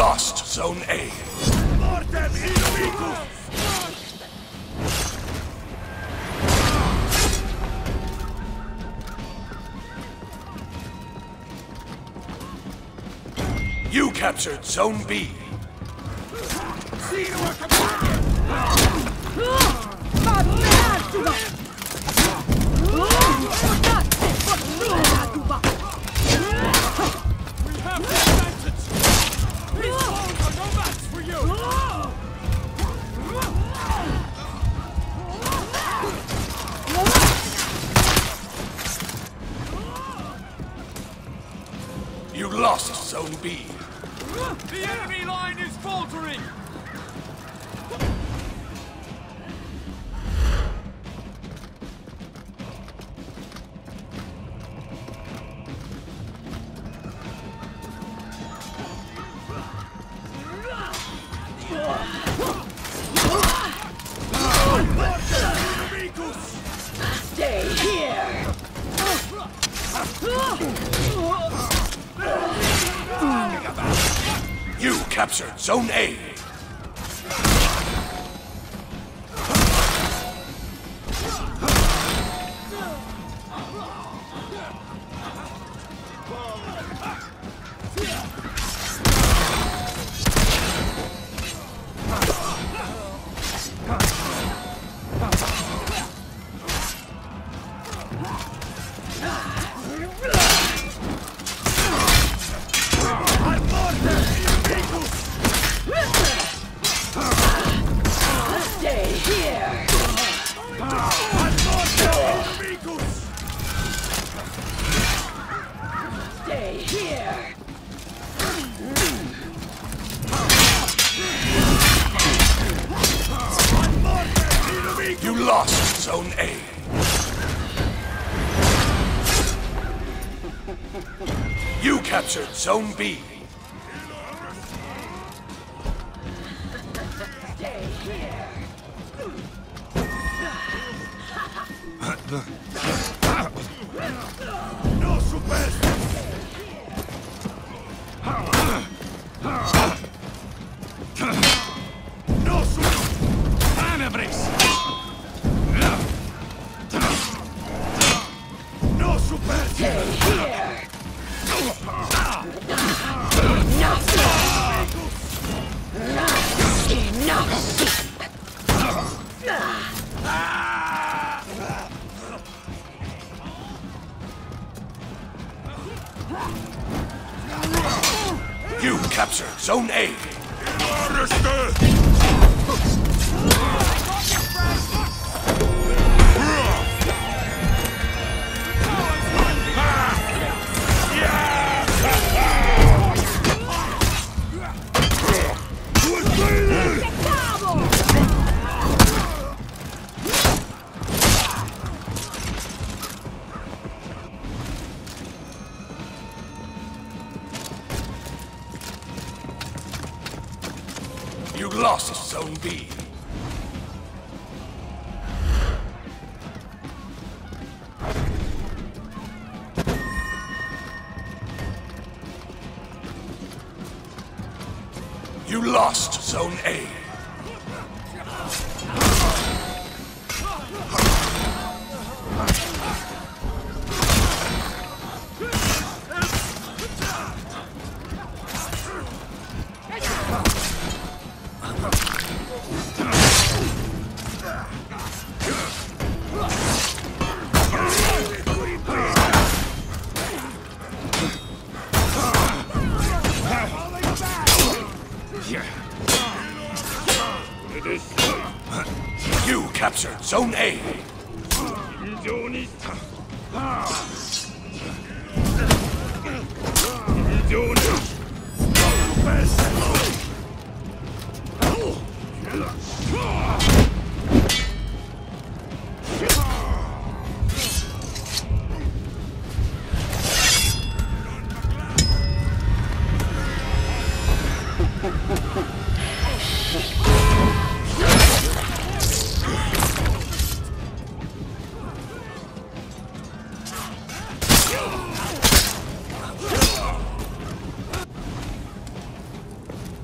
lost Zone A. Mortem inimigus! You captured Zone B. You lost Zone B. The enemy line is faltering! Stay here! You captured Zone A. Stay here! Stay here! You lost Zone A. You captured Zone B. Stay here! No superstar! No super... Tenebris! No superstar! Stay here! Enough! You captured Zone A. You lost Zone B. You lost Zone A. You captured Zone A.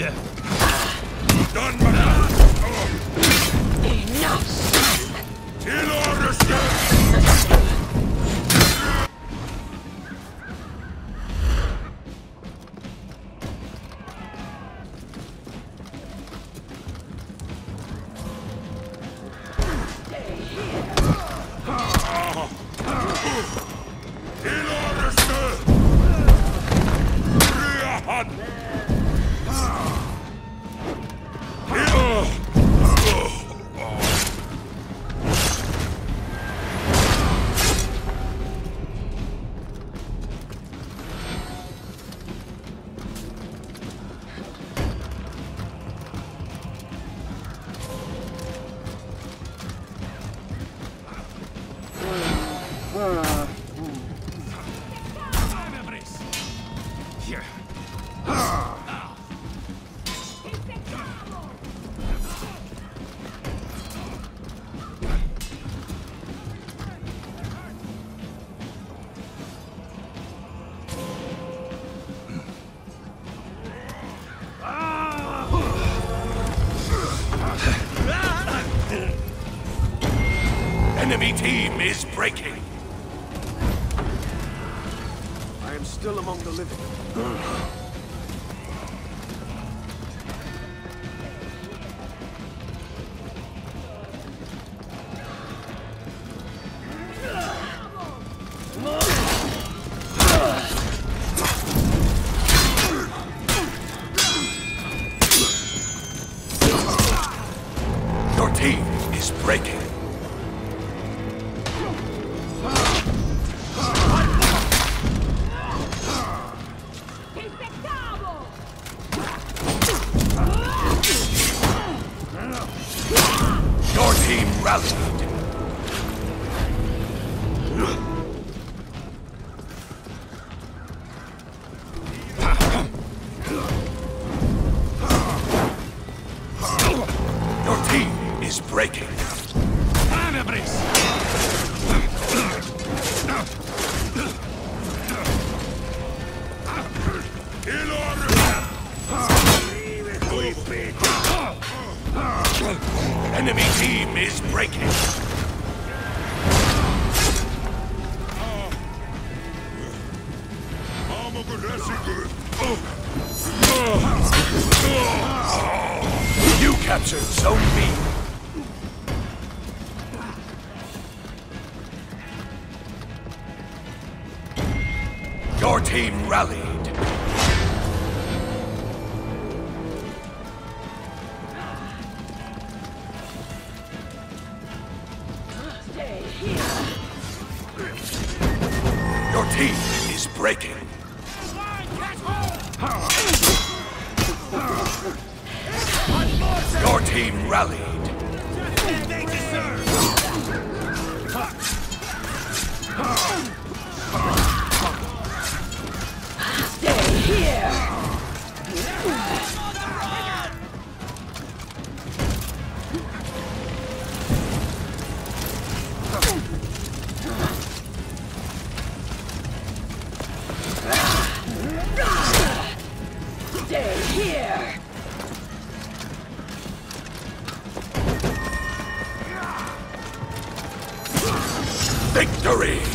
Done, madame. Enough! In order, sir. Stay here! In order, sir. Riahan. Here. Enemy team is breaking. I am still among the living. Your team is breaking. Your team rallied. Your team is breaking. Anabris! In order. Enemy team is breaking. You captured Zone B. Your team rallied. Stay here! Your team is breaking. Your team rallied. Stay here! Stay here! Victory!